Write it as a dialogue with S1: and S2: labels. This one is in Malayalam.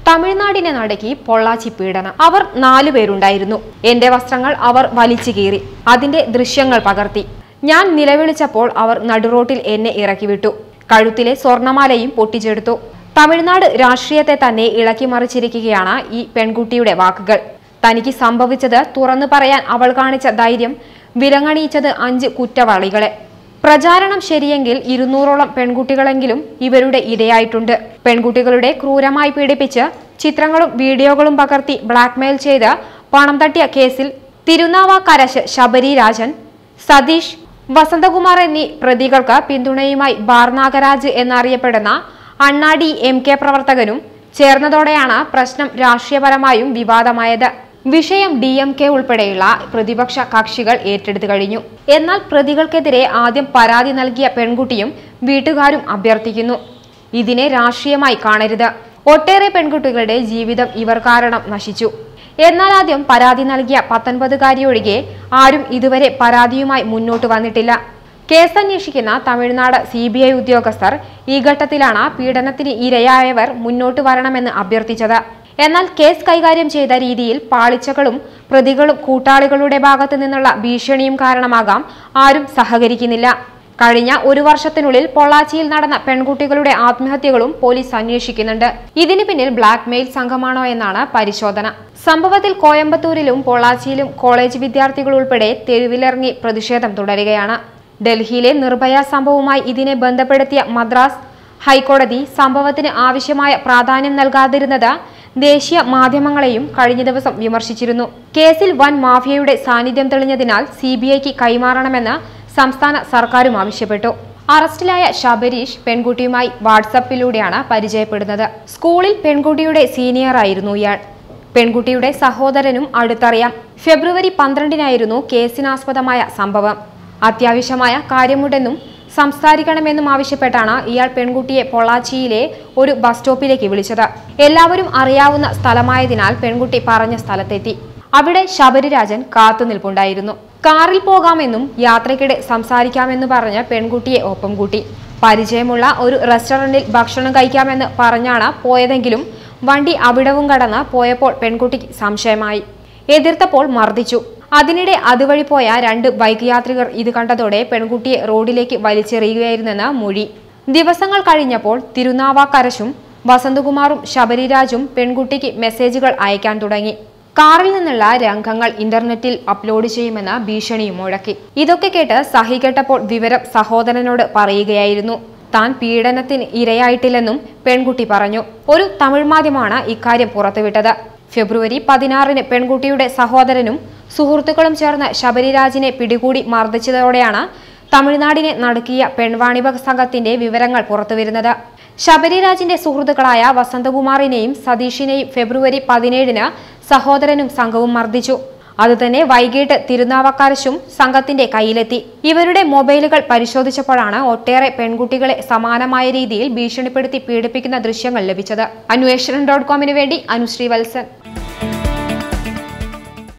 S1: തമിഴ്നാടിനെ നടുക്കി പൊള്ളാച്ചി പീഡനം. അവർ 4 പേരുണ്ടായിരുന്നു. എന്റെ വസ്ത്രങ്ങൾ അവർ വലിച്ചു കീറി. അതിന്റെ ദൃശ്യങ്ങൾ പകർത്തി. ഞാൻ നിലവിളിച്ചപ്പോൾ അവർ നടുറോട്ടിൽ എന്നെ ഇറക്കി വിട്ടു. കഴുത്തിലെ സ്വർണമാലയും പൊട്ടിച്ചെടുത്തു. തമിഴ്നാട് രാഷ്ട്രീയത്തെ തന്നെ ഇളക്കി മറിച്ചിരിക്കുകയാണ് ഈ പെൺകുട്ടിയുടെ വാക്കുകൾ. തനിക്ക് സംഭവിച്ചത് തുറന്നു പറയാൻ അവൾ കാണിച്ച ധൈര്യം വിലങ്ങണിയിച്ചത് 5 കുറ്റവാളികളെ. പ്രചാരണം ശരിയെങ്കിൽ 200ഓളം പെൺകുട്ടികളെങ്കിലും ഇവരുടെ ഇരയായിട്ടുണ്ട്. പെൺകുട്ടികളുടെ ക്രൂരമായി പീഡിപ്പിച്ച് ചിത്രങ്ങളും വീഡിയോകളും പകർത്തി ബ്ലാക്ക്മെയിൽ ചെയ്ത് പണം തട്ടിയ കേസിൽ തിരുനാവാക്കരശ് ശബരി രാജൻ, സതീഷ്, വസന്തകുമാർ എന്നീ പ്രതികൾക്ക് പിന്തുണയുമായി ബാർ നാഗരാജ് എന്നറിയപ്പെടുന്ന അണ്ണാഡി MK പ്രവർത്തകനും ചേർന്നതോടെയാണ് പ്രശ്നം രാഷ്ട്രീയപരമായും വിവാദമായത്. വിഷയം DMK ഉൾപ്പെടെയുള്ള പ്രതിപക്ഷ കക്ഷികൾ ഏറ്റെടുത്തു കഴിഞ്ഞു. എന്നാൽ പ്രതികൾക്കെതിരെ ആദ്യം പരാതി നൽകിയ പെൺകുട്ടിയും വീട്ടുകാരും അഭ്യർത്ഥിക്കുന്നു, ഇതിനെ രാഷ്ട്രീയമായി കാണരുത്. ഒട്ടേറെ പെൺകുട്ടികളുടെ ജീവിതം ഇവർ കാരണം നശിച്ചു. എന്നാൽ ആദ്യം പരാതി നൽകിയ 19കാരി ഒഴികെ ആരും ഇതുവരെ പരാതിയുമായി മുന്നോട്ട് വന്നിട്ടില്ല. കേസ് അന്വേഷിക്കുന്ന തമിഴ്നാട് CBI ഉദ്യോഗസ്ഥർ ഈ ഘട്ടത്തിലാണ് പീഡനത്തിന് ഇരയായവർ മുന്നോട്ട് വരണമെന്ന് അഭ്യർത്ഥിച്ചത്. എന്നാൽ കേസ് കൈകാര്യം ചെയ്ത രീതിയിൽ പാളിച്ചകളും പ്രതികളും കൂട്ടാളികളുടെ ഭാഗത്തു നിന്നുള്ള ഭീഷണിയും കാരണമാകാം ആരും സഹകരിക്കുന്നില്ല. കഴിഞ്ഞ 1 വർഷത്തിനുള്ളിൽ പൊള്ളാച്ചിയിൽ നടന്ന പെൺകുട്ടികളുടെ ആത്മഹത്യകളും പോലീസ് അന്വേഷിക്കുന്നുണ്ട്. ഇതിന് പിന്നിൽ ബ്ലാക്ക് മെയിൽ സംഘമാണോ എന്നാണ് പരിശോധന. സംഭവത്തിൽ കോയമ്പത്തൂരിലും പൊള്ളാച്ചിയിലും കോളേജ് വിദ്യാർത്ഥികൾ ഉൾപ്പെടെ തെരുവിലിറങ്ങി പ്രതിഷേധം തുടരുകയാണ്. ഡൽഹിയിലെ നിർഭയ സംഭവവുമായി ഇതിനെ ബന്ധപ്പെടുത്തിയ മദ്രാസ് ഹൈക്കോടതി സംഭവത്തിന് ആവശ്യമായ പ്രാധാന്യം നൽകാതിരുന്നത് ദേശീയ മാധ്യമങ്ങളെയും കഴിഞ്ഞ ദിവസം വിമർശിച്ചിരുന്നു. കേസിൽ വൻ മാഫിയയുടെ സാന്നിധ്യം തെളിഞ്ഞതിനാൽ CBIക്ക് കൈമാറണമെന്ന് സംസ്ഥാന സർക്കാരും ആവശ്യപ്പെട്ടു. അറസ്റ്റിലായ ശബരീഷ് പെൺകുട്ടിയുമായി വാട്സാപ്പിലൂടെയാണ് പരിചയപ്പെടുന്നത്. സ്കൂളിൽ പെൺകുട്ടിയുടെ സീനിയറായിരുന്നു ഇയാൾ. പെൺകുട്ടിയുടെ സഹോദരനും അടുത്തറിയാം. ഫെബ്രുവരി 12-നായിരുന്നു കേസിനാസ്പദമായ സംഭവം. അത്യാവശ്യമായ കാര്യമുണ്ടെന്നും സംസാരിക്കണമെന്നും ആവശ്യപ്പെട്ടാണ് ഇയാൾ പെൺകുട്ടിയെ പൊള്ളാച്ചിയിലെ ഒരു ബസ് സ്റ്റോപ്പിലേക്ക് വിളിച്ചത്. എല്ലാവരും അറിയാവുന്ന സ്ഥലമായതിനാൽ പെൺകുട്ടി പറഞ്ഞ സ്ഥലത്തെത്തി. അവിടെ ശബരിരാജൻ കാത്തുനിൽപ്പുണ്ടായിരുന്നു. കാറിൽ പോകാമെന്നും യാത്രയ്ക്കിടെ സംസാരിക്കാമെന്ന് പറഞ്ഞ് പെൺകുട്ടിയെ ഒപ്പം കൂട്ടി. പരിചയമുള്ള ഒരു റെസ്റ്റോറന്റിൽ ഭക്ഷണം കഴിക്കാമെന്ന് പറഞ്ഞാണ് പോയതെങ്കിലും വണ്ടി അവിടവും കടന്ന് പോയപ്പോൾ പെൺകുട്ടിക്ക് സംശയമായി. എതിർത്തപ്പോൾ മർദ്ദിച്ചു. അതിനിടെ അതുവഴി പോയ 2 ബൈക്ക് യാത്രികർ ഇത് കണ്ടതോടെ പെൺകുട്ടിയെ റോഡിലേക്ക് വലിച്ചെറിയുകയായിരുന്നെന്ന് മൊഴി. ദിവസങ്ങൾ കഴിഞ്ഞപ്പോൾ തിരുനാവാക്കരശും വസന്തകുമാറും ശബരിരാജും പെൺകുട്ടിക്ക് മെസ്സേജുകൾ അയക്കാൻ തുടങ്ങി. കാറിൽ നിന്നുള്ള രംഗങ്ങൾ ഇന്റർനെറ്റിൽ അപ്ലോഡ് ചെയ്യുമെന്ന് ഭീഷണിയും മുഴക്കി. ഇതൊക്കെ കേട്ട് സഹികെട്ടപ്പോൾ വിവരം സഹോദരനോട് പറയുകയായിരുന്നു. താൻ പീഡനത്തിന് ഇരയായിട്ടില്ലെന്നും പെൺകുട്ടി പറഞ്ഞു. ഒരു തമിഴ് മാധ്യമമാണ് ഇക്കാര്യം പുറത്തുവിട്ടത്. ഫെബ്രുവരി 16-ന് പെൺകുട്ടിയുടെ സഹോദരനും സുഹൃത്തുക്കളും ചേർന്ന് ശബരിരാജിനെ പിടികൂടി മർദ്ദിച്ചതോടെയാണ് തമിഴ്നാടിനെ നടുക്കിയ പെൺവാണിഭ സംഘത്തിന്റെ വിവരങ്ങൾ പുറത്തുവരുന്നത്. ശബരിരാജിന്റെ സുഹൃത്തുക്കളായ വസന്തകുമാറിനെയും സതീഷിനെയും ഫെബ്രുവരി 17-ന് സഹോദരനും സംഘവും മർദ്ദിച്ചു. അതുതന്നെ വൈകിട്ട് തിരുനാവാക്കരശും സംഘത്തിന്റെ കയ്യിലെത്തി. ഇവരുടെ മൊബൈലുകൾ പരിശോധിച്ചപ്പോഴാണ് ഒട്ടേറെ പെൺകുട്ടികളെ സമാനമായ രീതിയിൽ ഭീഷണിപ്പെടുത്തി പീഡിപ്പിക്കുന്ന ദൃശ്യങ്ങൾ ലഭിച്ചത്. അന്വേഷണം.com വേണ്ടി അനുശ്രീ വത്സൻ.